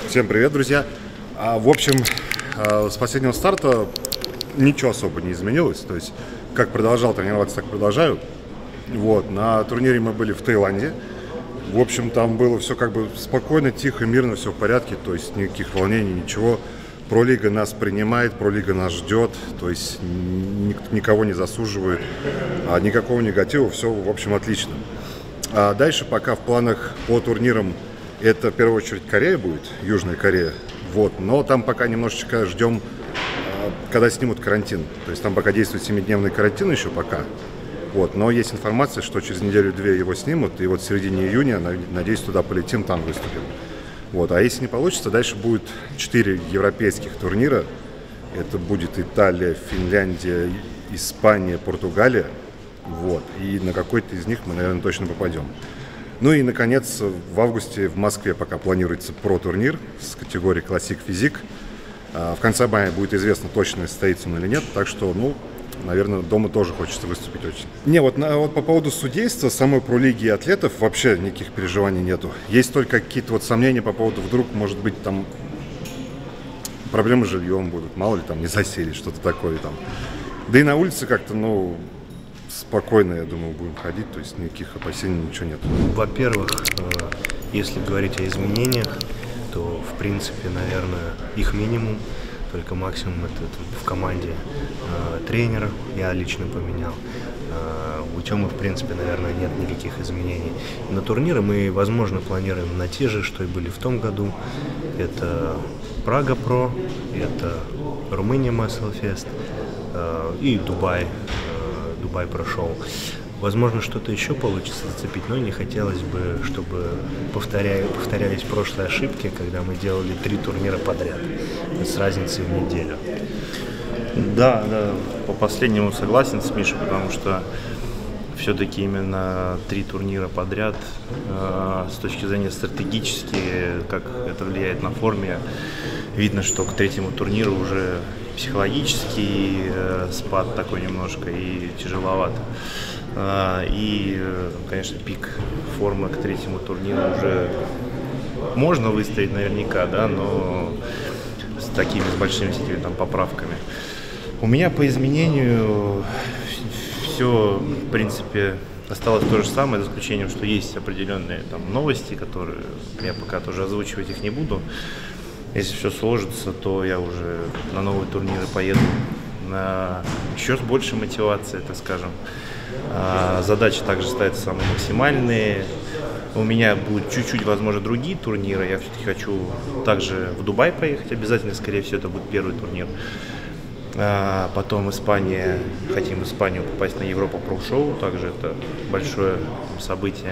Всем привет, друзья! В общем, с последнего старта ничего особо не изменилось. То есть, как продолжал тренироваться, так продолжаю. Вот, на турнире мы были в Таиланде. В общем, там было все как бы спокойно, тихо, мирно, все в порядке. То есть, никаких волнений, ничего. Пролига нас принимает, Пролига нас ждет. То есть, никого не засуживает, никакого негатива. Все, в общем, отлично. А дальше пока в планах по турнирам это в первую очередь Корея будет, Южная Корея. Вот. Но там пока немножечко ждем, когда снимут карантин. То есть там пока действует 7-дневный карантин еще пока. Вот. Но есть информация, что через неделю-две его снимут. И вот в середине июня, надеюсь, туда полетим, там выступим. Вот. А если не получится, дальше будет 4 европейских турнира. Это будет Италия, Финляндия, Испания, Португалия. Вот. И на какой-то из них мы, наверное, точно попадем. Ну и, наконец, в августе в Москве пока планируется про-турнир с категории Classic Physique. В конце мая будет известно, точно состоится он или нет. Так что, наверное, дома тоже хочется выступить очень. Вот по поводу судейства, самой пролиги и атлетов вообще никаких переживаний нету. Есть только какие-то сомнения по поводу, вдруг, может быть, там проблемы с жильем будут. Мало ли там не засели, что-то такое там. Да и на улице как-то, спокойно, я думаю, будем ходить, то есть никаких опасений, ничего нет. Во-первых, если говорить о изменениях, то, в принципе, наверное, их минимум, только максимум это в команде тренера я лично поменял. У Тёмы, в принципе, наверное, нет никаких изменений. На турниры мы, возможно, планируем на те же, что и были в том году. Это Прага Про, это Румыния Muscle Fest и Дубай прошел. Возможно, что-то еще получится зацепить, но не хотелось бы, чтобы повторялись прошлые ошибки, когда мы делали 3 турнира подряд с разницей в неделю. Да, по последнему согласен с Мишей, потому что все-таки именно 3 турнира подряд, с точки зрения стратегически, как это влияет на форме, видно, что к 3-му турниру уже психологический спад такой немножко и тяжеловато. И, конечно, пик формы к 3-му турниру уже можно выставить наверняка, да, но с такими большими там поправками. У меня по изменению все, в принципе, осталось то же самое, за исключением, что есть определенные там новости, которые я пока тоже озвучивать их не буду. Если все сложится, то я уже на новые турниры поеду еще с большей мотивацией, так скажем. Задачи также ставятся самые максимальные. У меня будут чуть-чуть, возможно, другие турниры. Я все-таки хочу также в Дубай поехать обязательно, скорее всего, это будет первый турнир. Потом Испания, хотим в Испанию попасть на Европа Про Шоу, также это большое событие.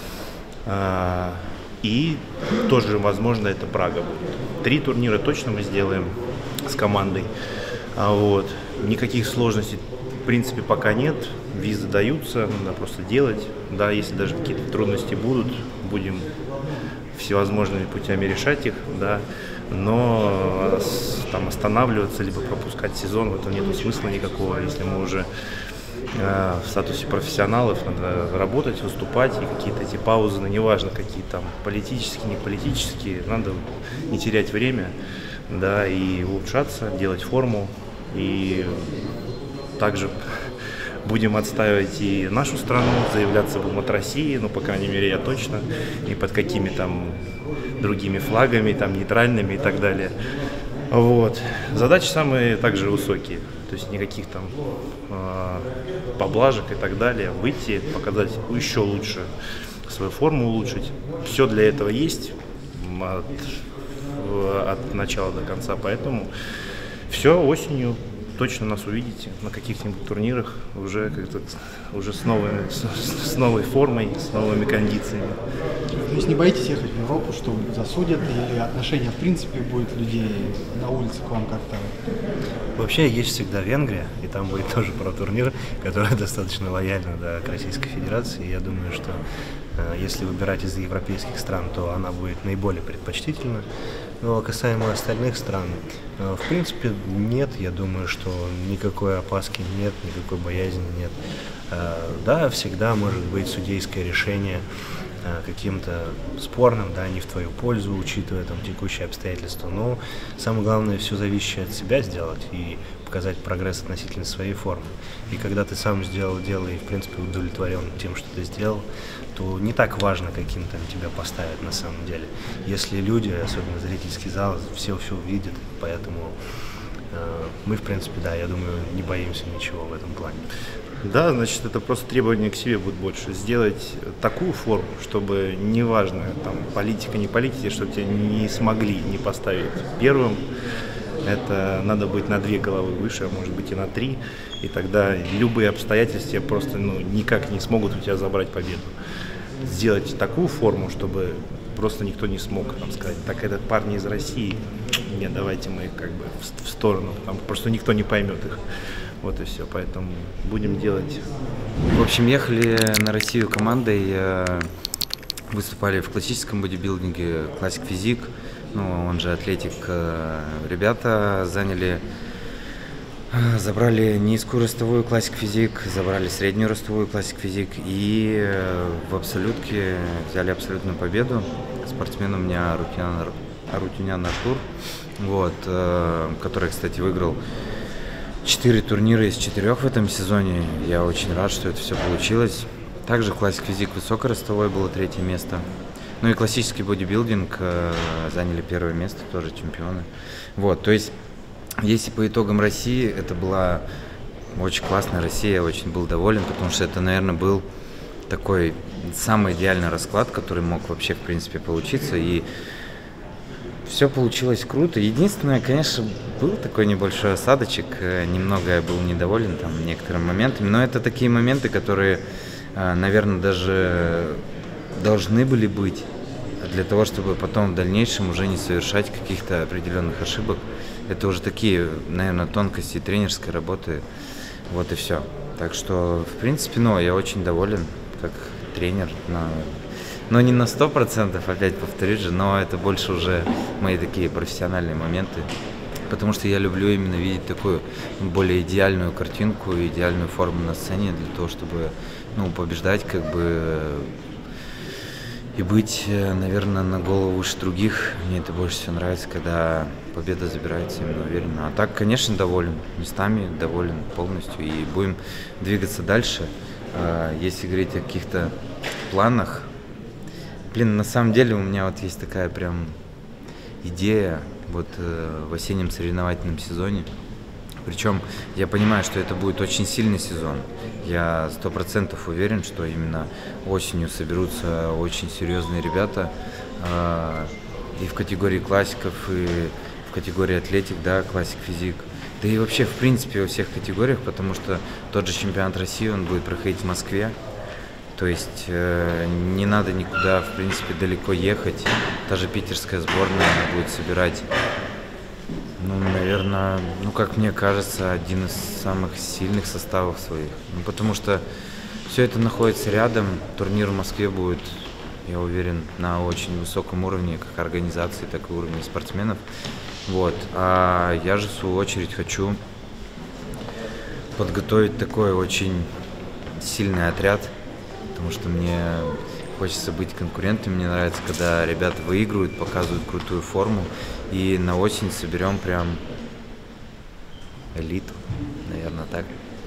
И тоже, возможно, это Прага будет. 3 турнира точно мы сделаем с командой. Вот. Никаких сложностей, в принципе, пока нет. Визы даются, надо просто делать. Да, если даже какие-то трудности будут, будем всевозможными путями решать их, да. Но там останавливаться, либо пропускать сезон, в этом нет смысла никакого, если мы уже в статусе профессионалов, надо работать, выступать, и какие-то эти паузы, неважно какие там, политические, не политические, надо не терять время, да, и улучшаться, делать форму, и также будем отстаивать и нашу страну, заявляться будем от России, по крайней мере, я точно, и под какими там другими флагами, там, нейтральными и так далее. Вот. Задачи самые также высокие, то есть никаких там поблажек и так далее. Выйти, показать еще лучше свою форму, улучшить. Все для этого есть от начала до конца, поэтому все осенью точно нас увидите на каких-нибудь турнирах уже с новой формой, с новыми кондициями. То есть не боитесь ехать в Европу, что засудят, или отношение в принципе будет людей на улице к вам как-то? Вообще есть всегда Венгрия, и там будет тоже про-турнир, который достаточно лояльна, да, к Российской Федерации. Я думаю, что если выбирать из европейских стран, то она будет наиболее предпочтительна. Но касаемо остальных стран, в принципе, нет, я думаю, что никакой опаски нет, никакой боязни нет. Да, всегда может быть судейское решение, каким-то спорным, да, не в твою пользу, учитывая там текущие обстоятельства. Но самое главное, все зависящее от себя сделать и показать прогресс относительно своей формы. И когда ты сам сделал дело и, в принципе, удовлетворен тем, что ты сделал, то не так важно, каким там тебя поставят на самом деле. Если люди, особенно зрительский зал, все увидят, поэтому мы, в принципе, да, я думаю, не боимся ничего в этом плане. Да, значит, это просто требование к себе будет больше. Сделать такую форму, чтобы неважно, там, политика, не политика, чтобы тебя не смогли не поставить первым. Это надо быть на 2 головы выше, а может быть и на 3. И тогда любые обстоятельства просто никак не смогут у тебя забрать победу. Сделать такую форму, чтобы просто никто не смог там сказать: так этот парни из России, нет, давайте мы как бы в сторону, там просто никто не поймет их. Вот и все, поэтому будем делать. В общем, ехали на Россию командой, выступали в классическом бодибилдинге, Classic Physique, он же атлетик. Ребята забрали низкую ростовую Classic Physique, забрали среднюю ростовую Classic Physique и в абсолютке взяли абсолютную победу. Спортсмен у меня Арутюнян Артур, который, кстати, выиграл 4 турнира из 4 в этом сезоне. Я очень рад, что это все получилось. Также Classic Physique высокоростовой было 3-е место. И классический бодибилдинг заняли 1-е место, тоже чемпионы. То есть, если по итогам России, это была очень классная Россия, я очень был доволен, потому что это, наверное, был такой самый идеальный расклад, который мог вообще, в принципе, получиться. И все получилось круто. Единственное, конечно, был такой небольшой осадочек, немного я был недоволен там некоторыми моментами, но это такие моменты, которые, наверное, даже должны были быть для того, чтобы потом в дальнейшем уже не совершать каких-то определенных ошибок. Это уже такие, наверное, тонкости тренерской работы, и все. Так что, в принципе, я очень доволен как тренер, но не на 100%, опять повторюсь же, но это больше уже мои такие профессиональные моменты, потому что я люблю именно видеть такую более идеальную картинку, идеальную форму на сцене для того, чтобы, побеждать и быть, наверное, на голову выше других. Мне это больше всего нравится, когда победа забирается именно уверенно. А так, конечно, доволен местами, доволен полностью, и будем двигаться дальше. Если говорить о каких-то планах, на самом деле у меня есть такая прям идея в осеннем соревновательном сезоне. Причем я понимаю, что это будет очень сильный сезон. Я 100% уверен, что именно осенью соберутся очень серьезные ребята и в категории классиков, и в категории атлетик, Classic Physique. Да и вообще, в принципе, во всех категориях, потому что тот же чемпионат России, он будет проходить в Москве. То есть не надо никуда, в принципе, далеко ехать. Та же питерская сборная будет собирать, наверное, как мне кажется, один из самых сильных составов своих. Потому что все это находится рядом. Турнир в Москве будет, я уверен, на очень высоком уровне, как организации, так и уровне спортсменов. А я же, в свою очередь, хочу подготовить такой очень сильный отряд, потому что мне хочется быть конкурентом. Мне нравится, когда ребята выигрывают, показывают крутую форму, и на осень соберем прям элиту, наверное, так.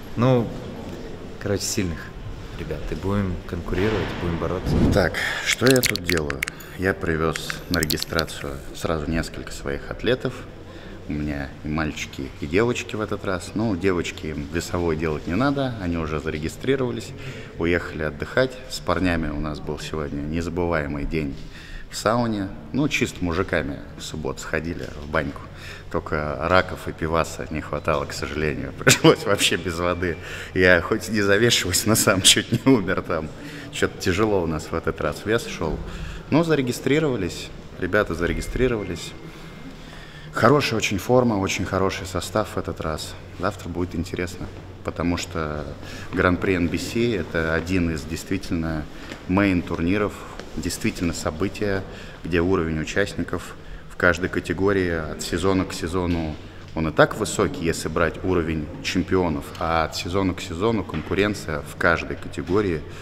Сильных ребят, и будем конкурировать, будем бороться. Так, что я тут делаю? Я привез на регистрацию сразу несколько своих атлетов. У меня и мальчики, и девочки в этот раз. Девочки им весовой делать не надо, они уже зарегистрировались, уехали отдыхать. С парнями у нас был сегодня незабываемый день в сауне. Чисто мужиками в субботу сходили в баньку. Только раков и пиваса не хватало, к сожалению. Пришлось вообще без воды. Я хоть не завешиваюсь, но сам чуть не умер там. Что-то тяжело у нас в этот раз вес шел. Зарегистрировались, ребята зарегистрировались. Хорошая очень форма, очень хороший состав в этот раз. Завтра будет интересно, потому что Гран-при NBC – это один из действительно мейн-турниров, действительно события, где уровень участников в каждой категории от сезона к сезону, он и так высокий, если брать уровень чемпионов, а от сезона к сезону конкуренция в каждой категории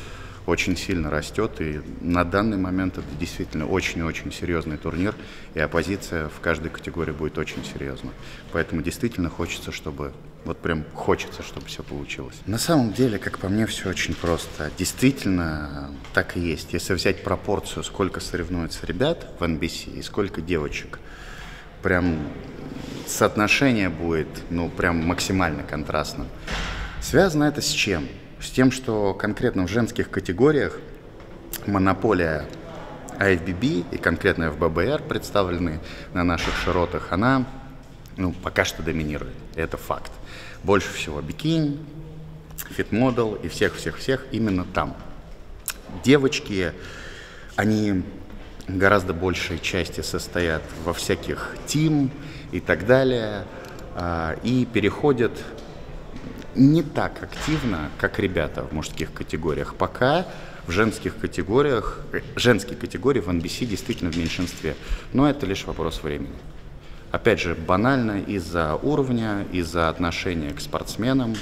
очень сильно растет, и на данный момент это действительно очень-очень серьезный турнир, и оппозиция в каждой категории будет очень серьезна. Поэтому действительно хочется, чтобы, вот прям хочется, чтобы все получилось. На самом деле, как по мне, все очень просто. Действительно, так и есть. Если взять пропорцию, сколько соревнуются ребят в NBC и сколько девочек, прям соотношение будет, ну, прям максимально контрастным. Связано это с чем? С тем, что конкретно в женских категориях монополия IFBB и конкретно FBBR, представленные на наших широтах, она, ну, пока что доминирует. Это факт. Больше всего бикини, фит-модел и всех-всех-всех именно там. Девочки, они гораздо большей части состоят во всяких тим и так далее, и переходят не так активно, как ребята в мужских категориях. Пока в женских категориях, женские категории в NBC действительно в меньшинстве, но это лишь вопрос времени. Опять же, банально из-за уровня, из-за отношения к спортсменам.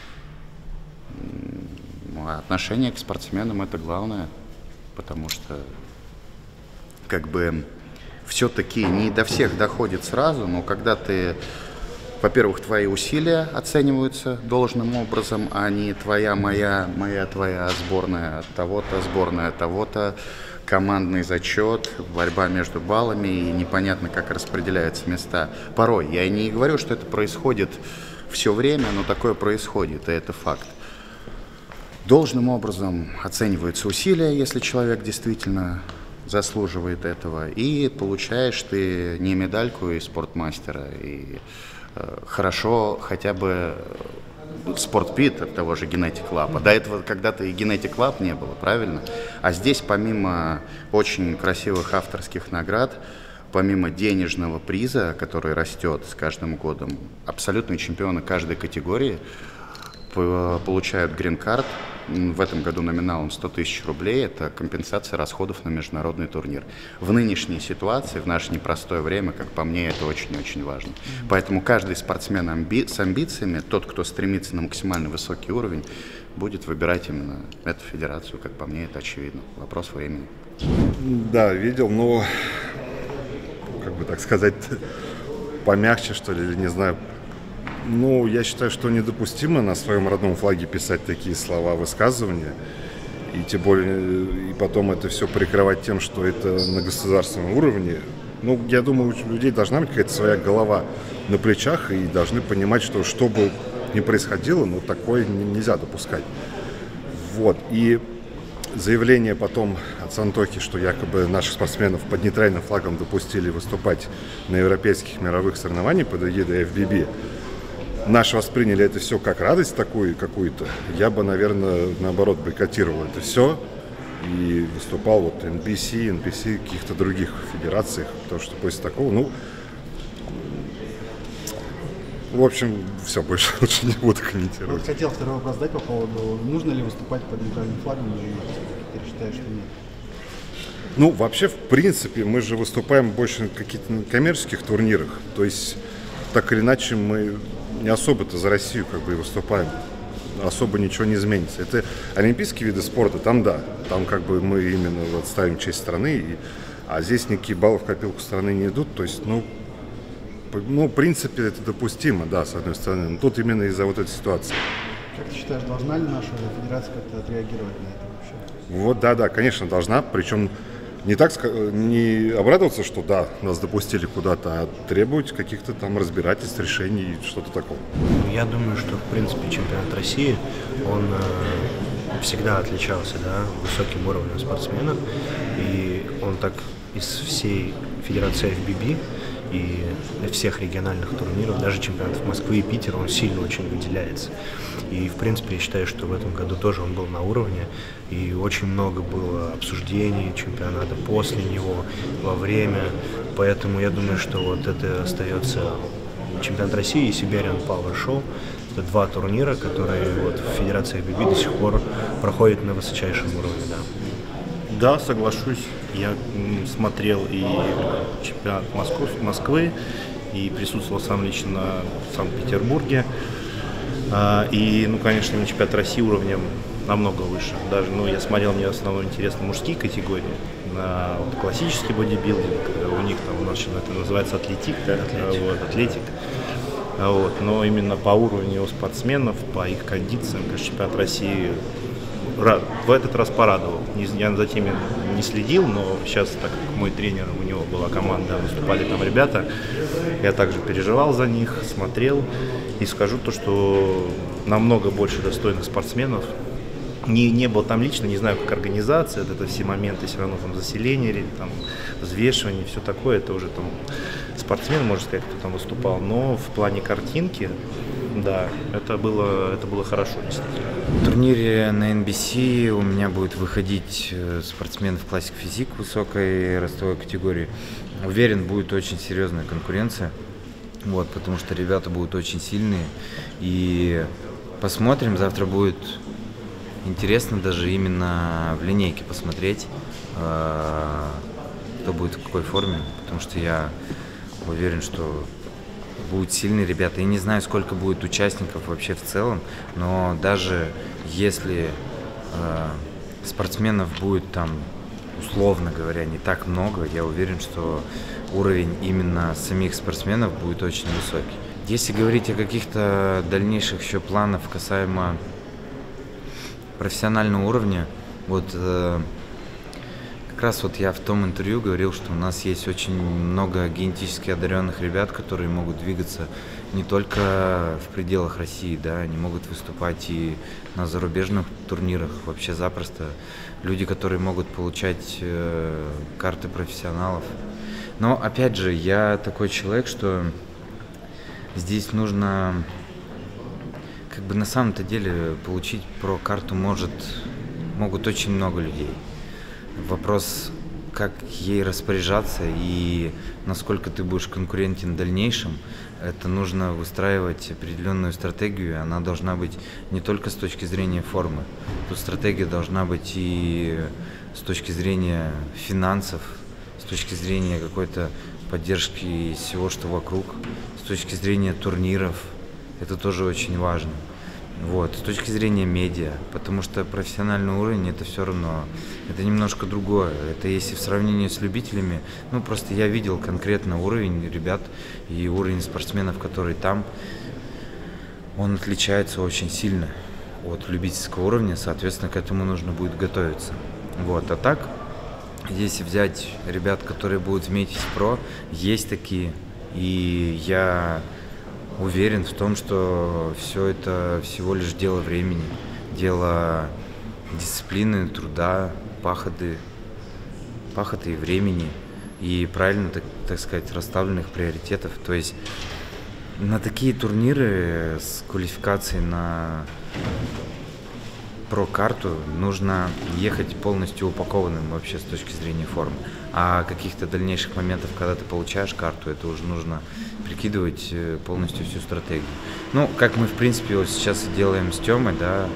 Отношение к спортсменам — это главное, потому что как бы все-таки не до всех доходит сразу, но когда ты, во-первых, твои усилия оцениваются должным образом, а не твоя, моя, твоя, сборная того-то, командный зачет, борьба между баллами, и непонятно, как распределяются места. Порой, я не говорю, что это происходит все время, но такое происходит, и это факт. Должным образом оцениваются усилия, если человек действительно заслуживает этого, и получаешь ты не медальку из спортмастера, и хорошо хотя бы спортпит от того же Genetic Lab. До этого когда-то и Genetic Lab не было, правильно? А здесь помимо очень красивых авторских наград, помимо денежного приза, который растет с каждым годом, абсолютные чемпионы каждой категории получают грин-карт. В этом году номиналом 100 тысяч рублей. Это компенсация расходов на международный турнир. В нынешней ситуации, в наше непростое время, как по мне, это очень-очень важно. Поэтому каждый спортсмен с амбициями, тот, кто стремится на максимально высокий уровень, будет выбирать именно эту федерацию. Как по мне, это очевидно. Вопрос времени. Да, видел, но, как бы так сказать, помягче, что ли, или не знаю. Ну, я считаю, что недопустимо на своем родном флаге писать такие слова, высказывания, и тем более, и потом это все прикрывать тем, что это на государственном уровне. Ну, я думаю, у людей должна быть какая-то своя голова на плечах, и должны понимать, что бы ни происходило, но такое нельзя допускать. Вот, и заявление потом от Сантохи, что якобы наших спортсменов под нейтральным флагом допустили выступать на европейских мировых соревнованиях под эгидой FBB, наши восприняли это все как радость такую какую-то, я бы, наверное, наоборот, бойкотировал это все и выступал вот NBC, каких-то других федерациях, потому что после такого, ну, в общем, все, больше лучше не буду комментировать. Вот хотел второй вопрос задать по поводу, нужно ли выступать под нейтральным флагом или нет? Ты считаешь, что нет? Ну, вообще, в принципе, мы же выступаем больше на каких-то коммерческих турнирах, то есть так или иначе мы не особо-то за Россию как бы и выступаем, особо ничего не изменится. Это олимпийские виды спорта, там да, там как бы мы именно вот ставим честь страны, а здесь никакие баллы в копилку страны не идут, то есть, ну, в принципе, это допустимо, да, с одной стороны, но тут именно из-за вот этой ситуации. Как ты считаешь, должна ли наша федерация как-то отреагировать на это вообще? Вот, да, конечно, должна, причем не обрадоваться, что да, нас допустили куда-то, а требовать каких-то там разбирательств, решений, что-то такого. Я думаю, что, в принципе, чемпионат России, он всегда отличался, да, высоким уровнем спортсменов, и он так из всей федерации FBB и всех региональных турниров, даже чемпионатов Москвы и Питера, он сильно очень выделяется. И, в принципе, я считаю, что в этом году тоже он был на уровне, и очень много было обсуждений чемпионата после него, во время, поэтому я думаю, что вот это остается чемпионат России и Siberian Power Show. Это два турнира, которые вот в Федерации FBB до сих пор проходят на высочайшем уровне, да. Да, соглашусь. Я смотрел и чемпионат Москвы, и присутствовал сам лично в Санкт-Петербурге. И, ну, конечно, на чемпионат России уровнем намного выше. Даже, я смотрел, мне в основном интересны мужские категории, на классический бодибилдинг, у них там, у нас это называется атлетик, да? Атлетик. Но именно по уровню спортсменов, по их кондициям, конечно, чемпионат России в этот раз порадовал. Я за теми не следил, но сейчас, так как мой тренер, у него была команда, выступали там ребята, я также переживал за них, смотрел и скажу то, что намного больше достойных спортсменов. Не был там лично, не знаю, как организация, это все моменты, все равно там заселение, там взвешивание, все такое, это уже там спортсмен, можно сказать, кто там выступал, но в плане картинки, да, это было хорошо, действительно. В турнире на NBC у меня будет выходить спортсмен в классик физик высокой ростовой категории. Уверен, будет очень серьезная конкуренция, потому что ребята будут очень сильные. И посмотрим, завтра будет интересно даже именно в линейке посмотреть, кто будет в какой форме, потому что я уверен, что будут сильные ребята. Я не знаю, сколько будет участников вообще в целом, но даже если спортсменов будет там, условно говоря, не так много, я уверен, что уровень именно самих спортсменов будет очень высокий. Если говорить о каких-то дальнейших еще планах касаемо профессионального уровня, как раз я в том интервью говорил, что у нас есть очень много генетически одаренных ребят, которые могут двигаться не только в пределах России, да, они могут выступать и на зарубежных турнирах вообще запросто. Люди, которые могут получать карты профессионалов. Но опять же, я такой человек, что здесь нужно на самом-то деле получить про-карту могут очень много людей. Вопрос, как ей распоряжаться и насколько ты будешь конкурентен в дальнейшем, это нужно выстраивать определенную стратегию. Она должна быть не только с точки зрения формы. Тут стратегия должна быть и с точки зрения финансов, с точки зрения какой-то поддержки всего, что вокруг, с точки зрения турниров. Это тоже очень важно. С точки зрения медиа, потому что профессиональный уровень это все равно, это немножко другое. Это если в сравнении с любителями, просто я видел конкретно уровень ребят и уровень спортсменов, которые там, он отличается очень сильно от любительского уровня, соответственно, к этому нужно будет готовиться. А так, если взять ребят, которые будут в Метис Про, есть такие, и я уверен в том, что все это всего лишь дело времени, дело дисциплины, труда, пахоты и времени и правильно, так сказать, расставленных приоритетов. То есть на такие турниры с квалификацией на про-карту нужно ехать полностью упакованным вообще с точки зрения формы. А каких-то дальнейших моментов, когда ты получаешь карту, это уже нужно прикидывать полностью всю стратегию. Как мы, в принципе, сейчас и делаем с Тёмой, да.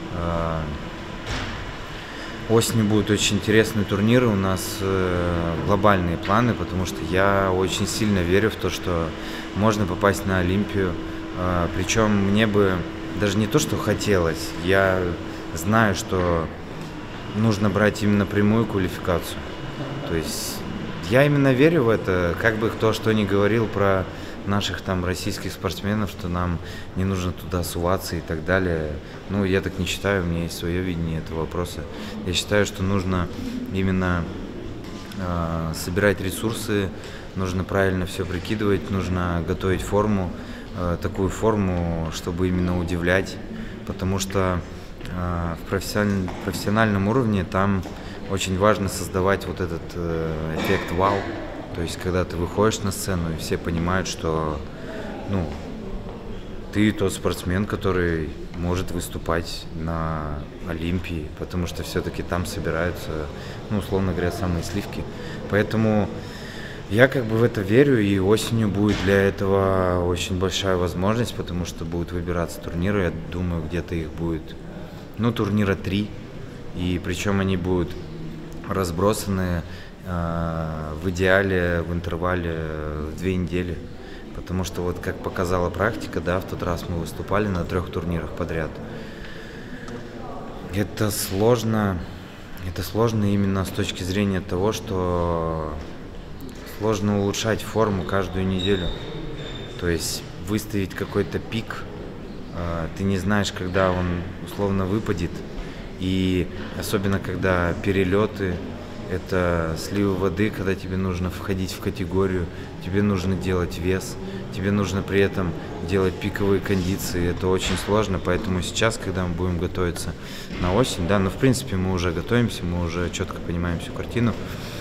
Осенью будут очень интересные турниры, у нас глобальные планы, потому что я очень сильно верю в то, что можно попасть на Олимпию. Причем мне бы даже не то, что хотелось, я знаю, что нужно брать именно прямую квалификацию. То есть я именно верю в это, как бы кто что ни говорил про наших там российских спортсменов, что нам не нужно туда суваться и так далее. Я так не считаю, у меня есть свое видение этого вопроса. Я считаю, что нужно именно собирать ресурсы, нужно правильно все прикидывать, нужно готовить форму, такую форму, чтобы именно удивлять, потому что в профессиональном уровне там очень важно создавать этот эффект вау. То есть, когда ты выходишь на сцену, и все понимают, что ты тот спортсмен, который может выступать на Олимпии, потому что все-таки там собираются, условно говоря, самые сливки. Поэтому я в это верю, и осенью будет для этого очень большая возможность, потому что будут выбираться турниры, я думаю, где-то их будет, турнира 3, и причем они будут разбросаны в идеале в интервале 2 недели, потому что как показала практика, да, в тот раз мы выступали на 3 турнирах подряд. Это сложно именно с точки зрения того, что сложно улучшать форму каждую неделю. То есть выставить какой-то пик, ты не знаешь, когда он условно выпадет. И особенно когда перелеты, это сливы воды, когда тебе нужно входить в категорию, тебе нужно делать вес, тебе нужно при этом делать пиковые кондиции. Это очень сложно, поэтому сейчас, когда мы будем готовиться на осень, да, в принципе мы уже готовимся, мы уже четко понимаем всю картину,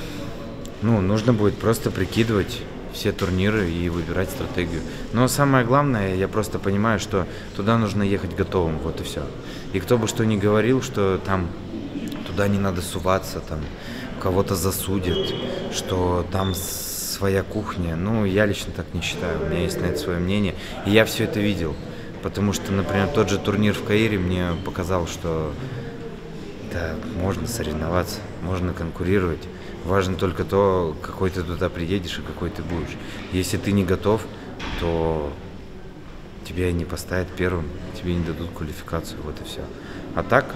нужно будет просто прикидывать все турниры и выбирать стратегию. Но самое главное, я просто понимаю, что туда нужно ехать готовым, вот и все. И кто бы что ни говорил, что там туда не надо суваться, там кого-то засудят, что там своя кухня. Я лично так не считаю, у меня есть на это свое мнение. И я все это видел, потому что, например, тот же турнир в Каире мне показал, что да, можно соревноваться, можно конкурировать. Важно только то, какой ты туда приедешь и какой ты будешь. Если ты не готов, то тебя не поставят первым, тебе не дадут квалификацию, вот и все. А так,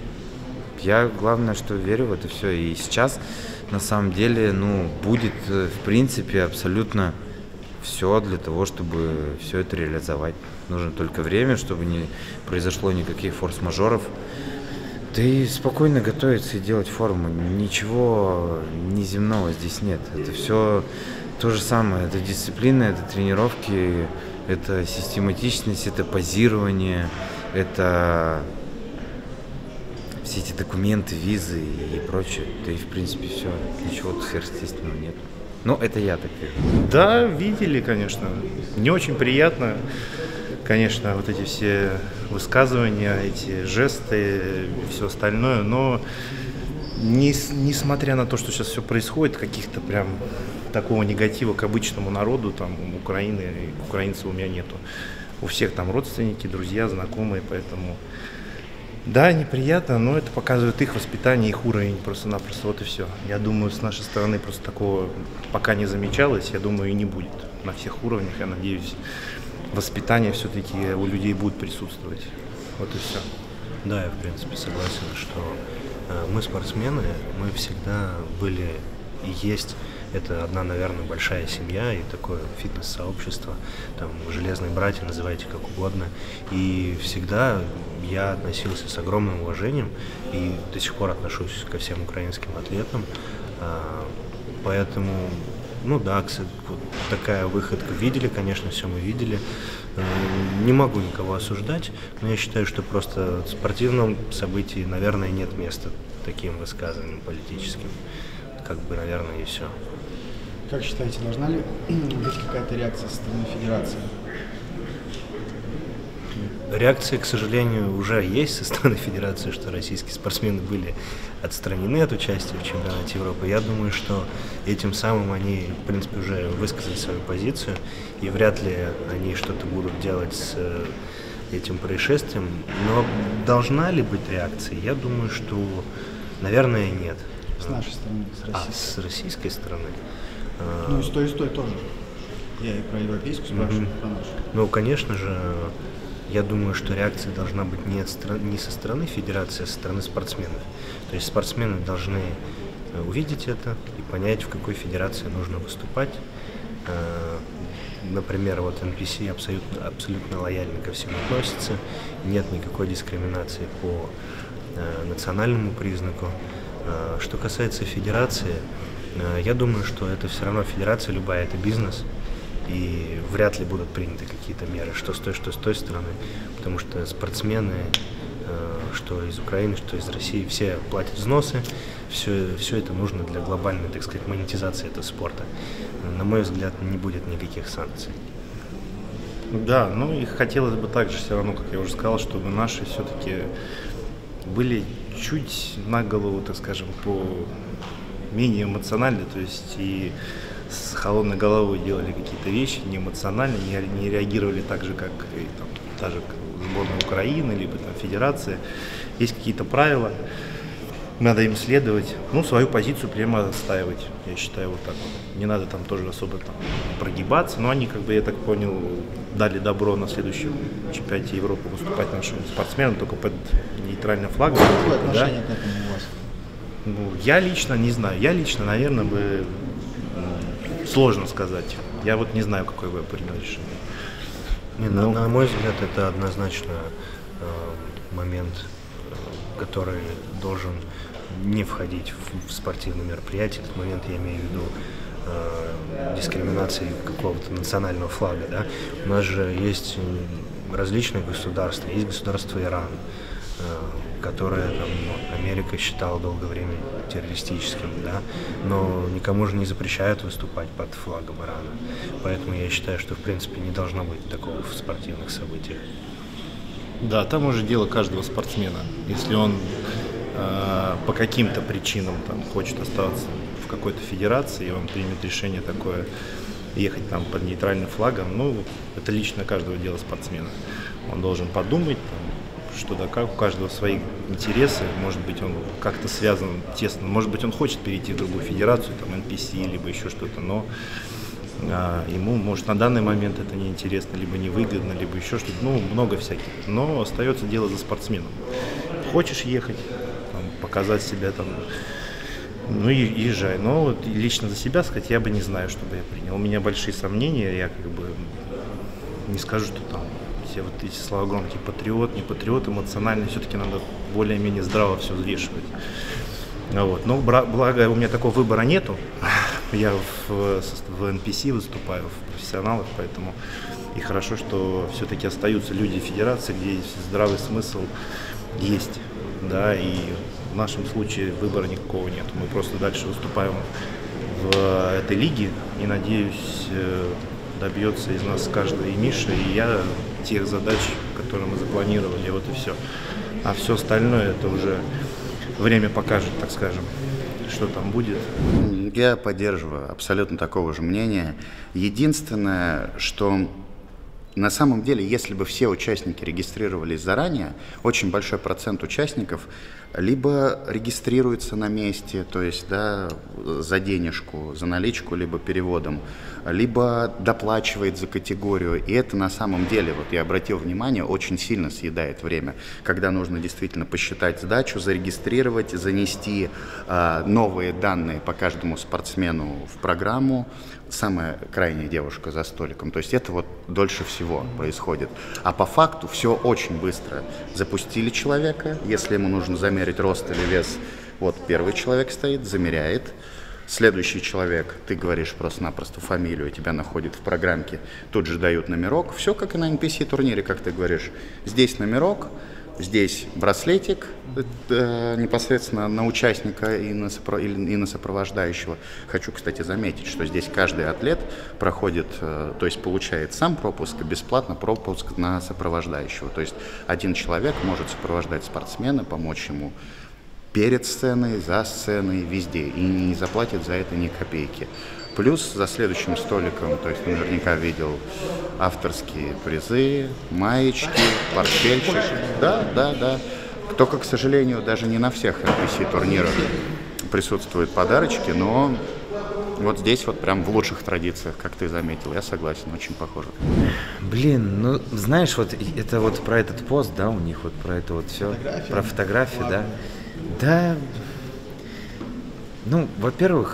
я главное, что верю в это все. И сейчас, на самом деле, будет, в принципе, абсолютно все для того, чтобы все это реализовать. Нужно только время, чтобы не произошло никаких форс-мажоров. Да и спокойно готовиться и делать форму. Ничего неземного здесь нет. Это все то же самое. Это дисциплина, это тренировки, это систематичность, это позирование, это все эти документы, визы и прочее. Да и в принципе все. Ничего сверхъестественного нет. Это я так вижу. Да, видели, конечно. Не очень приятно. Конечно, вот эти все высказывания, эти жесты и все остальное, но несмотря на то, что сейчас все происходит, каких-то прям такого негатива к обычному народу, там, Украины, украинцев у меня нету. У всех там родственники, друзья, знакомые, поэтому да, неприятно, но это показывает их воспитание, их уровень просто-напросто, вот и все. Я думаю, с нашей стороны просто такого пока не замечалось, я думаю, и не будет на всех уровнях, я надеюсь. Воспитание все-таки у людей будет присутствовать. Вот и все. Да, я в принципе согласен, что мы спортсмены, мы всегда были и есть. Это одна, наверное, большая семья и такое фитнес-сообщество, там железные братья, называйте как угодно. И всегда я относился с огромным уважением и до сих пор отношусь ко всем украинским атлетам. Поэтому да, вот такая выходка. Видели, конечно, все мы видели. Не могу никого осуждать, но я считаю, что просто в спортивном событии, наверное, нет места таким высказываниям политическим. Наверное, и все. Как считаете, должна ли быть какая-то реакция со стороны федерации? Реакция, к сожалению, уже есть со стороны федерации, что российские спортсмены были отстранены от участия в чемпионате Европы. Я думаю, что этим самым они, в принципе, уже высказали свою позицию, и вряд ли они что-то будут делать с этим происшествием. Но должна ли быть реакция? Я думаю, что, наверное, нет. С нашей стороны, с российской. С российской стороны? И с той тоже. Я и про европейскую спрашиваю, и про нашу. Конечно же, я думаю, что реакция должна быть не со стороны федерации, а со стороны спортсменов. То есть спортсмены должны увидеть это и понять, в какой федерации нужно выступать. Например, NPC абсолютно лояльно ко всему относится, нет никакой дискриминации по национальному признаку. Что касается федерации, я думаю, что это все равно федерация любая, это бизнес, и вряд ли будут приняты какие-то меры, что с той стороны, потому что спортсмены, что из Украины, что из России, все платят взносы, все это нужно для глобальной, так сказать, монетизации этого спорта. На мой взгляд, не будет никаких санкций. Да, и хотелось бы также все равно, как я уже сказал, чтобы наши все-таки были чуть на голову, так скажем, менее эмоционально, то есть и с холодной головой делали какие-то вещи, не эмоционально, не реагировали так же, как и, даже сборная Украины, либо федерация. Есть какие-то правила. надо им следовать, ну, свою позицию прямо отстаивать, я считаю, вот так вот. Не надо там тоже особо там прогибаться, но они, как бы, я так понял, дали добро на следующем чемпионате Европы выступать нашим спортсменам только под нейтральным флагом. Какое да? отношение к этому у вас? Ну, я лично не знаю, наверное, бы сложно сказать. Я вот не знаю, какое бы я принял решение. На мой взгляд, это однозначно момент, который должен не входить в спортивное мероприятие. Этот момент я имею в виду дискриминации какого-то национального флага. Да? У нас же есть различные государства. Есть государство Иран, которое там, Америка считала долгое время террористическим, да? Но никому же не запрещают выступать под флагом Ирана. Поэтому я считаю, что в принципе не должно быть такого в спортивных событиях. Да, там уже дело каждого спортсмена. Если он по каким-то причинам там, хочет оставаться в какой-то федерации, и он примет решение такое, ехать там под нейтральным флагом, ну, это лично каждого дело спортсмена. Он должен подумать, там, что да как, у каждого свои интересы, может быть, он как-то связан тесно, может быть, он хочет перейти в другую федерацию, там, NPC, либо еще что-то, но ему, может, на данный момент это неинтересно, либо невыгодно, либо еще что-то, ну, много всяких, но остается дело за спортсменом. Хочешь ехать, там, показать себя, там, ну и езжай. Но вот лично за себя сказать я бы не знаю, что бы я принял. У меня большие сомнения, я как бы не скажу, что там все вот эти слова громкие, патриот, не патриот, эмоционально, все-таки надо более-менее здраво все взвешивать. Вот. Но благо у меня такого выбора нету. Я в NPC выступаю, в профессионалах, поэтому и хорошо, что все-таки остаются люди федерации, где здравый смысл есть, да, и в нашем случае выбора никакого нет. Мы просто дальше выступаем в этой лиге и, надеюсь, добьется из нас каждый, и Миша, и я, тех задач, которые мы запланировали, вот и все. А все остальное это уже время покажет, так скажем, что там будет. Я поддерживаю абсолютно такого же мнения. Единственное, что на самом деле, если бы все участники регистрировались заранее, очень большой процент участников либо регистрируется на месте, то есть да, за денежку, за наличку, либо переводом, либо доплачивает за категорию. И это на самом деле, вот я обратил внимание, очень сильно съедает время, когда нужно действительно посчитать сдачу, зарегистрировать, занести новые данные по каждому спортсмену в программу. Самая крайняя девушка за столиком. То есть это вот дольше всего происходит. А по факту все очень быстро. Запустили человека, если ему нужно замерить рост или вес. Вот первый человек стоит, замеряет. Следующий человек, ты говоришь просто-напросто фамилию, тебя находит в программке, тут же дают номерок. Все как и на NPC-турнире, как ты говоришь. Здесь номерок, здесь браслетик непосредственно на участника и на сопровождающего. Хочу, кстати, заметить, что здесь каждый атлет проходит, то есть получает сам пропуск и бесплатно пропуск на сопровождающего. То есть один человек может сопровождать спортсмена, помочь ему перед сценой, за сценой, везде, и не заплатит за это ни копейки. Плюс за следующим столиком, то есть наверняка видел авторские призы, маечки, портфельчик. Да. Только, к сожалению, даже не на всех NPC-турнирах присутствуют подарочки, но вот здесь вот прям в лучших традициях, как ты заметил, я согласен, очень похоже. Блин, ну знаешь, вот это вот про этот пост, да, у них вот про это вот все, про фотографии, да. Да, ну, во-первых,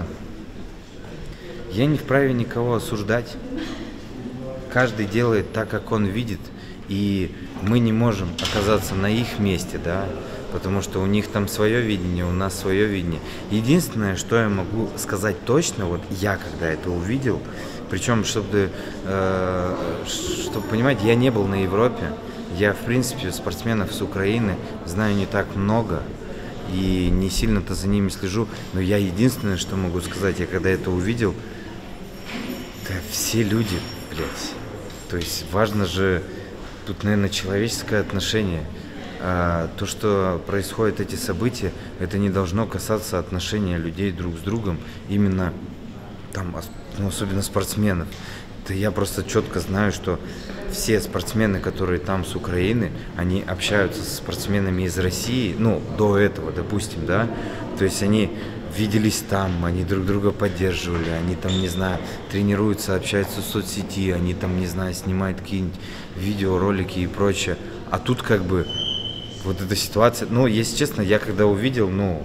я не вправе никого осуждать. Каждый делает так, как он видит, и мы не можем оказаться на их месте, да, потому что у них там свое видение, у нас свое видение. Единственное, что я могу сказать точно, вот я когда это увидел, причем, чтобы понимать, я не был на Европе, я, в принципе, спортсменов с Украины знаю не так много, и не сильно-то за ними слежу, но я единственное, что могу сказать, я когда это увидел, да все люди, блядь, то есть важно же, тут, наверное, человеческое отношение, то, что происходят эти события, это не должно касаться отношения людей друг с другом, именно там, ну, особенно спортсменов. Да я просто четко знаю, что все спортсмены, которые там с Украины, они общаются с спортсменами из России, ну, до этого, допустим, да, то есть они виделись там, они друг друга поддерживали, они там, не знаю, тренируются, общаются в соцсети, они там, не знаю, снимают какие-нибудь видеоролики и прочее. А тут как бы вот эта ситуация, ну, если честно, я когда увидел, ну,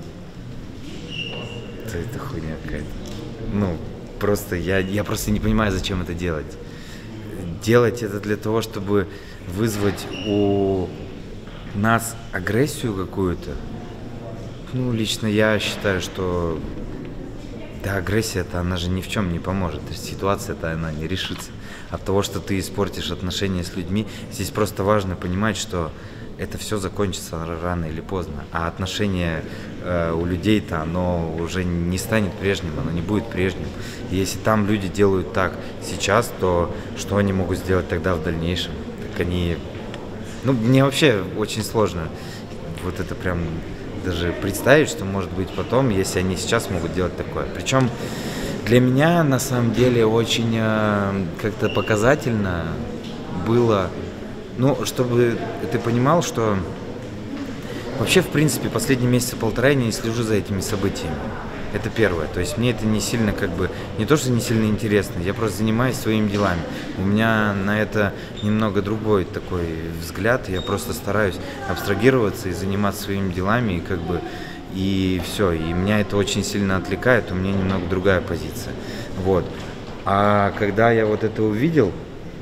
это хуйня какая-то. Ну, просто я просто не понимаю, зачем это делать. Делать это для того, чтобы вызвать у нас агрессию какую-то. Ну, лично я считаю, что да, агрессия-то, она же ни в чем не поможет. То есть ситуация-то, она не решится. От того, что ты испортишь отношения с людьми, здесь просто важно понимать, что это все закончится рано или поздно. А отношение у людей-то, оно уже не станет прежним, оно не будет прежним. И если там люди делают так сейчас, то что они могут сделать тогда в дальнейшем? Так они... Ну, мне вообще очень сложно вот это прям даже представить, что может быть потом, если они сейчас могут делать такое. Причем для меня на самом деле очень как-то показательно было, ну, чтобы ты понимал, что вообще, в принципе, последние месяца полтора я не слежу за этими событиями. Это первое. То есть мне это не сильно как бы, не то, что не сильно интересно, я просто занимаюсь своими делами. У меня на это немного другой такой взгляд, я просто стараюсь абстрагироваться и заниматься своими делами, и как бы, и все. И меня это очень сильно отвлекает, у меня немного другая позиция. Вот. А когда я вот это увидел,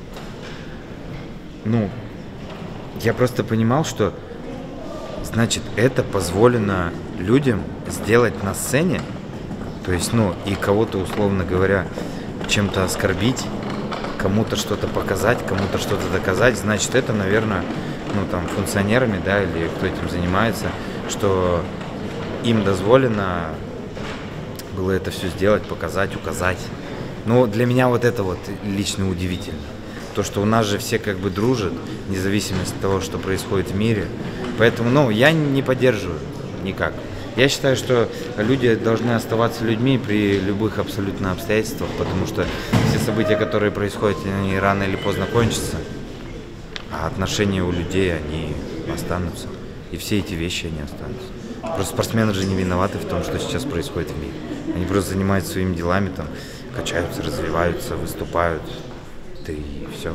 ну, я просто понимал, что, значит, это позволено людям сделать на сцене, то есть, ну, и кого-то, условно говоря, чем-то оскорбить, кому-то что-то показать, кому-то что-то доказать, значит, это, наверное, ну, там, функционерами, да, или кто этим занимается, что им дозволено было это все сделать, показать, указать. Ну, для меня вот это вот лично удивительно. То, что у нас же все как бы дружат, вне зависимости от того, что происходит в мире. Поэтому, ну, я не поддерживаю никак. Я считаю, что люди должны оставаться людьми при любых абсолютно обстоятельствах, потому что все события, которые происходят, они рано или поздно кончатся, а отношения у людей, они останутся. И все эти вещи, они останутся. Просто спортсмены же не виноваты в том, что сейчас происходит в мире. Они просто занимаются своими делами, там, качаются, развиваются, выступают, да и все.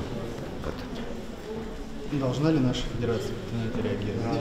Вот. Должна ли наша федерация на это реагировать?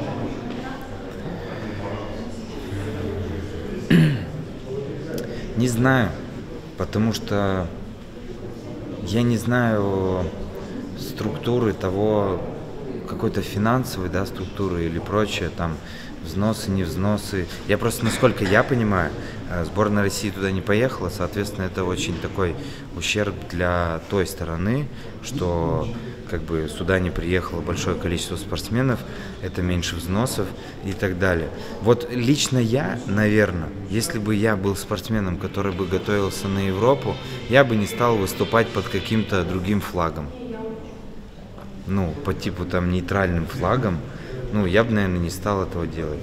Не знаю, потому что я не знаю структуры того, какой-то финансовой, да, структуры или прочее, там, взносы, не взносы. Я просто, насколько я понимаю, сборная России туда не поехала, соответственно, это очень такой ущерб для той стороны, что как бы сюда не приехало большое количество спортсменов, это меньше взносов и так далее. Вот лично я, наверное, если бы я был спортсменом, который бы готовился на Европу, я бы не стал выступать под каким-то другим флагом. Ну, по типу там нейтральным флагом, ну, я бы, наверное, не стал этого делать.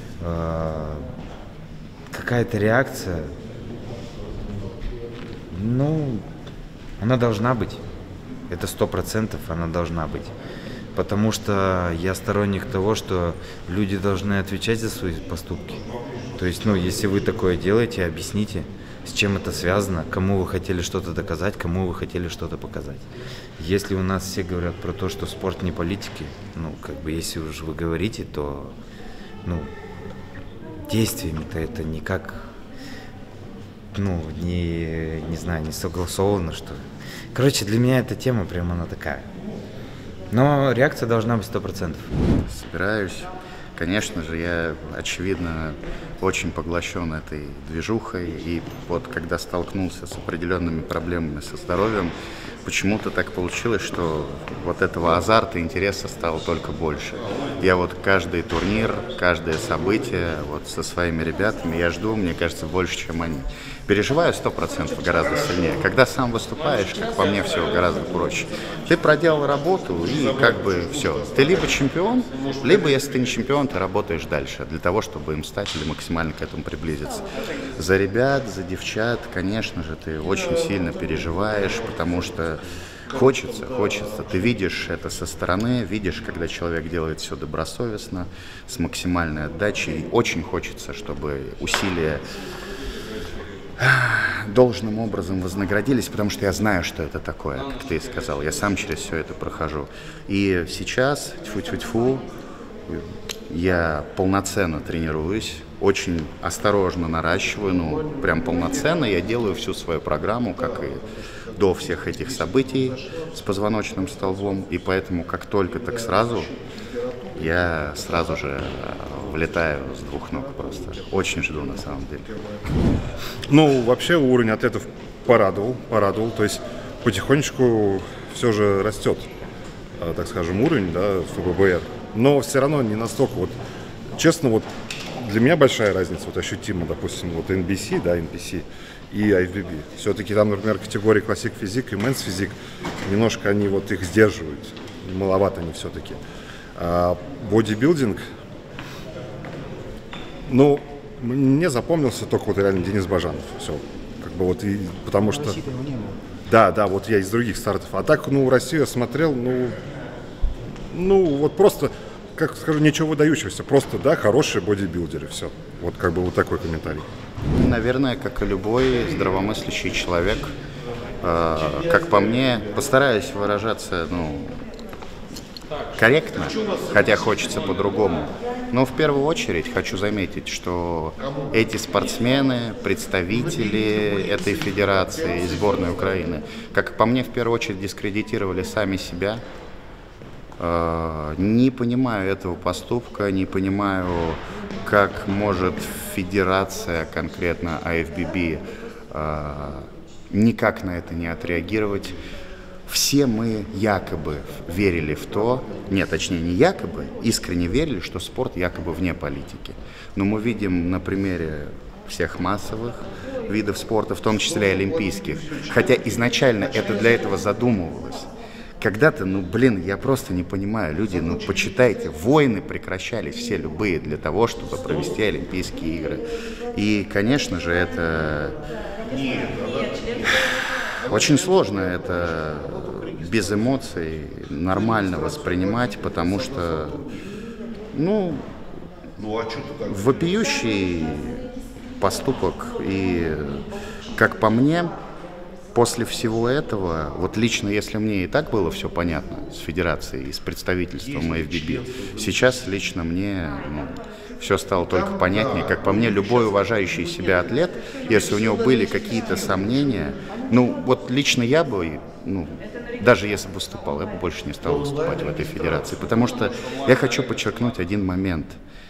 Какая-то реакция, ну, она должна быть. Это 100% она должна быть. Потому что я сторонник того, что люди должны отвечать за свои поступки. То есть, ну, если вы такое делаете, объясните, с чем это связано, кому вы хотели что-то доказать, кому вы хотели что-то показать. Если у нас все говорят про то, что спорт не политики, ну, как бы, если уж вы говорите, то, ну, действиями-то это никак, ну, не знаю, не согласовано, что ли. Короче, для меня эта тема прямо она такая. Но реакция должна быть 100%. Собираюсь. Конечно же, я, очевидно, очень поглощен этой движухой. И вот когда столкнулся с определенными проблемами со здоровьем, почему-то так получилось, что вот этого азарта и интереса стало только больше. Я вот каждый турнир, каждое событие вот со своими ребятами я жду, мне кажется, больше, чем они. Переживаю 100% гораздо сильнее. Когда сам выступаешь, как по мне, все гораздо проще. Ты проделал работу и как бы все. Ты либо чемпион, либо, если ты не чемпион, ты работаешь дальше для того, чтобы им стать или максимально к этому приблизиться. За ребят, за девчат, конечно же, ты очень сильно переживаешь, потому что хочется. Ты видишь это со стороны, видишь, когда человек делает все добросовестно, с максимальной отдачей. Очень хочется, чтобы усилия должным образом вознаградились, потому что я знаю, что это такое, как ты и сказал. Я сам через все это прохожу. И сейчас, тьфу-тьфу-тьфу, я полноценно тренируюсь, очень осторожно наращиваю, прям полноценно. Я делаю всю свою программу, как и до всех этих событий с позвоночным столбом. И поэтому как только, так сразу, я сразу же влетаю с двух ног просто. Очень жду, на самом деле. Ну, вообще уровень атлетов порадовал. То есть потихонечку все же растет, так скажем, уровень, да, ФББР. Но все равно не настолько, вот, честно, вот для меня большая разница, вот ощутима, допустим, вот NBC, да, NPC и IFBB. Все-таки там, например, категории Classic Physique и Men's Physique, немножко они вот их сдерживают, маловато они все-таки. А бодибилдинг, ну, мне запомнился только вот реально Денис Бажанов, все, как бы вот, и потому что... Да, вот я из других стартов. А так, ну, Россию я смотрел, ну, вот просто, как скажу, ничего выдающегося, просто, да, хорошие бодибилдеры, все. Вот как бы вот такой комментарий. Наверное, как и любой здравомыслящий человек, как по мне, постараюсь выражаться, корректно, хотя хочется по-другому. Но в первую очередь хочу заметить, что эти спортсмены, представители этой федерации и сборной Украины, как по мне, в первую очередь дискредитировали сами себя. Не понимаю этого поступка, не понимаю, как может федерация, конкретно IFBB, никак на это не отреагировать. Все мы якобы верили в то, нет, точнее не якобы, искренне верили, что спорт якобы вне политики. Но мы видим на примере всех массовых видов спорта, в том числе и олимпийских, хотя изначально это для этого задумывалось. Когда-то, я просто не понимаю, люди, почитайте, войны прекращались все любые для того, чтобы провести Олимпийские игры. И, конечно же, это очень сложно, это без эмоций нормально воспринимать, потому что, вопиющий поступок. И, как по мне, после всего этого, вот лично, если мне и так было все понятно с федерацией и с представительством IFBB, сейчас лично мне все стало только понятнее. Как по мне, любой уважающий себя атлет, если у него были какие-то сомнения, вот лично я бы, даже если бы выступал, я бы больше не стал выступать в этой федерации, потому что я хочу подчеркнуть один момент.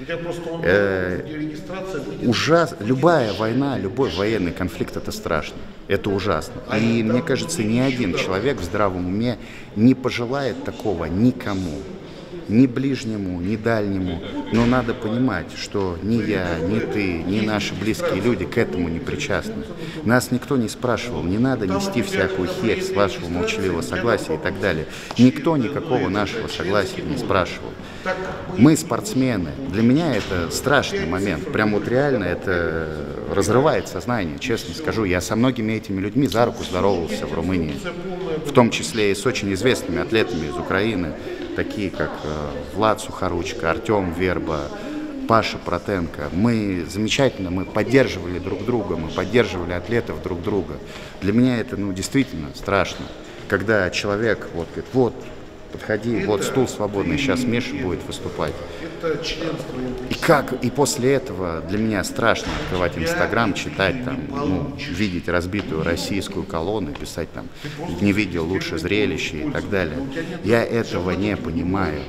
Любая война, любой военный конфликт — это страшно, это ужасно. И мне кажется, ни один человек в здравом уме не пожелает такого никому, ни ближнему, ни дальнему. Но надо понимать, что ни я, ни ты, ни наши близкие люди к этому не причастны. Нас никто не спрашивал, не надо нести всякую херь с вашего молчаливого согласия и так далее. Никто никакого нашего согласия не спрашивал. Мы спортсмены. Для меня это страшный момент. Прям вот реально это разрывает сознание, честно скажу. Я со многими этими людьми за руку здоровался в Румынии. В том числе и с очень известными атлетами из Украины, такие как Влад Сухоручко, Артем Верба, Паша Протенко. Мы замечательно, мы поддерживали друг друга, мы поддерживали атлетов друг друга. Для меня это, действительно страшно, когда человек говорит, подходи, стул свободный, сейчас Миша будет выступать. И после этого для меня страшно открывать Инстаграм, читать видеть разбитую российскую колонну, писать не видел лучше зрелища и так далее. Я этого не понимаю.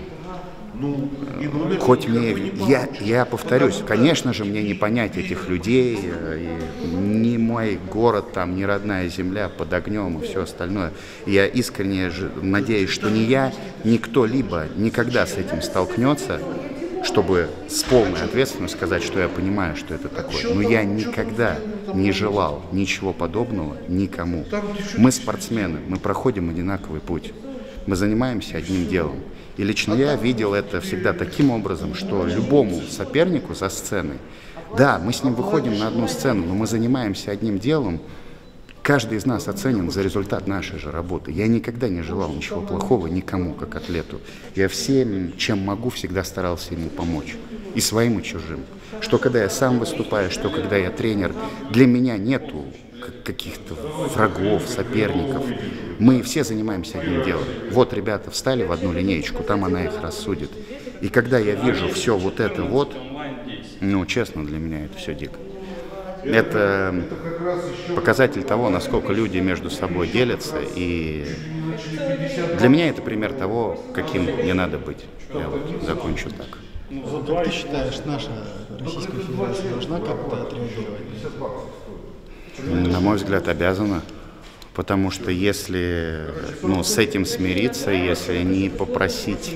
Хоть я повторюсь, конечно же, мне не понять этих людей, ни мой город, ни родная земля под огнем и все остальное. Я искренне надеюсь, что ни я, ни кто-либо никогда с этим столкнется, чтобы с полной ответственностью сказать, что я понимаю, что это такое. Но я никогда не желал ничего подобного никому. Мы спортсмены, мы проходим одинаковый путь. Мы занимаемся одним делом. И лично я видел это всегда таким образом, что любому сопернику за сценой Да, мы с ним выходим на одну сцену, но мы занимаемся одним делом. Каждый из нас оценен за результат нашей же работы. Я никогда не желал ничего плохого никому, как атлету. Я всем, чем могу, всегда старался ему помочь. И своим, и чужим. Что когда я сам выступаю, что когда я тренер, для меня нету каких-то врагов, соперников. Мы все занимаемся одним делом. Вот ребята встали в одну линеечку, там она их рассудит. И когда я вижу все вот это вот, ну, честно, для меня это все дико. Это показатель того, насколько люди между собой делятся, и для меня это пример того, каким не надо быть. Я вот закончу так. Как ты считаешь, наша Российская Федерация должна как-то отреагировать? На мой взгляд, обязана. Потому что если с этим смириться, если не попросить,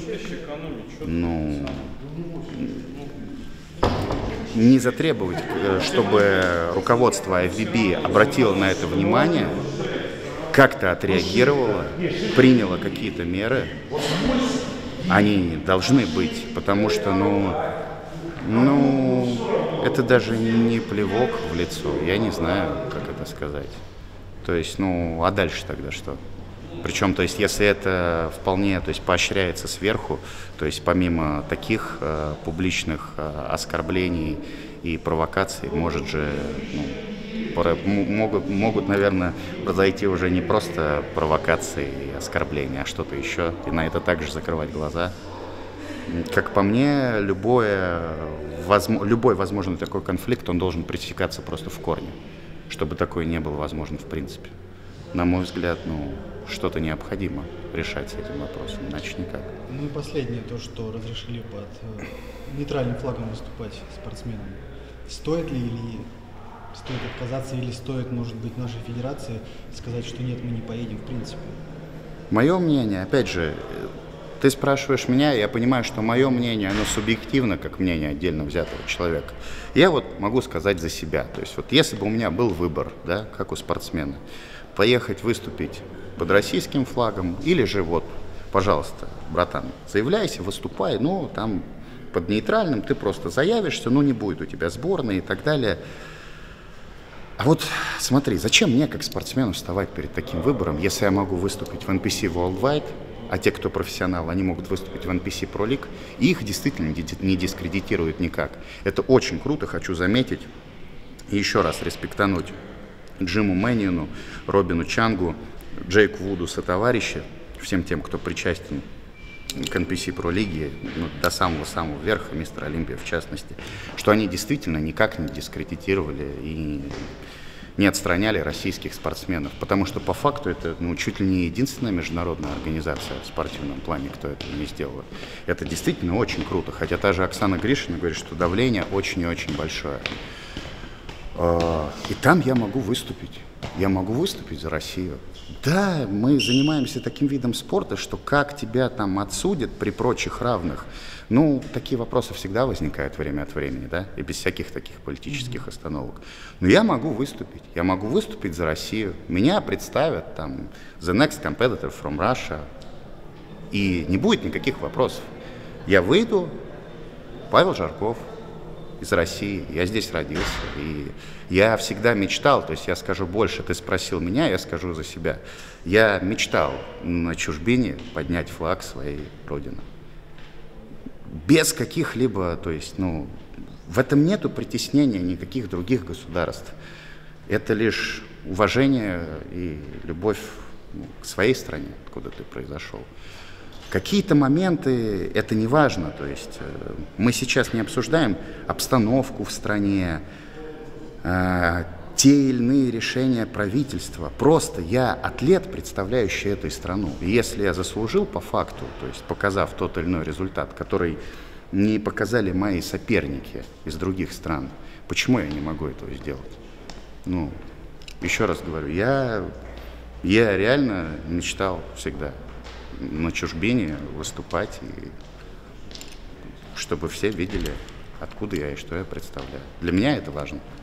не затребовать, чтобы руководство IFBB обратило на это внимание, как-то отреагировало, приняло какие-то меры, они должны быть, потому что, это даже не плевок в лицо, я не знаю, как это сказать. То есть, а дальше тогда что? Причем, то есть, если это вполне, то есть, поощряется сверху, то есть, помимо таких публичных оскорблений и провокаций, может же, могут, наверное, произойти уже не просто провокации и оскорбления, а что-то еще, и на это также закрывать глаза. Как по мне, любой возможный такой конфликт, он должен пресекаться просто в корне, чтобы такое не было возможно в принципе. На мой взгляд, что-то необходимо решать с этим вопросом, иначе никак. Ну и последнее, то, что разрешили под нейтральным флагом выступать спортсменам. Стоит отказаться или стоит, может быть, нашей федерации сказать, что нет, мы не поедем в принципе? Мое мнение, опять же, ты спрашиваешь меня, я понимаю, что мое мнение, оно субъективно, как мнение отдельно взятого человека. Я вот могу сказать за себя. То есть вот если бы у меня был выбор, да, как у спортсмена, поехать выступить под российским флагом, или же вот, пожалуйста, братан, заявляйся, выступай, там под нейтральным ты просто заявишься, не будет у тебя сборной и так далее. А вот смотри, зачем мне как спортсмену вставать перед таким выбором, если я могу выступить в NPC Worldwide, а те, кто профессионал, они могут выступить в NPC Pro League, и их действительно не дискредитируют никак. Это очень круто, хочу заметить, и еще раз респектануть Джиму Мэниону, Робину Чангу, Джейку Вуду сотоварищи, всем тем, кто причастен к NPC Pro League, до самого-самого верха, мистер Олимпия в частности, что они действительно никак не дискредитировали и не отстраняли российских спортсменов, потому что по факту это чуть ли не единственная международная организация в спортивном плане, кто этого не сделала. Это действительно очень круто, хотя та же Оксана Гришина говорит, что давление очень и очень большое. И там я могу выступить за Россию. Да, мы занимаемся таким видом спорта, что как тебя там отсудят при прочих равных, такие вопросы всегда возникают время от времени, да, и без всяких таких политических остановок. Но я могу выступить за Россию, меня представят там the next competitor from Russia, и не будет никаких вопросов. Я выйду, Павел Жарков из России, я здесь родился, и я всегда мечтал, то есть я скажу больше, ты спросил меня, я скажу за себя, я мечтал на чужбине поднять флаг своей родины. Без каких-либо, то есть, в этом нету притеснения никаких других государств. Это лишь уважение и любовь к своей стране, откуда ты произошел. Какие-то моменты, это не важно, то есть мы сейчас не обсуждаем обстановку в стране, те или иные решения правительства. Просто я атлет, представляющий эту страну. И если я заслужил по факту, то есть показав тот или иной результат, который не показали мои соперники из других стран, почему я не могу этого сделать? Еще раз говорю, я реально мечтал всегда на чужбине выступать, и чтобы все видели, откуда я и что я представляю. Для меня это важно.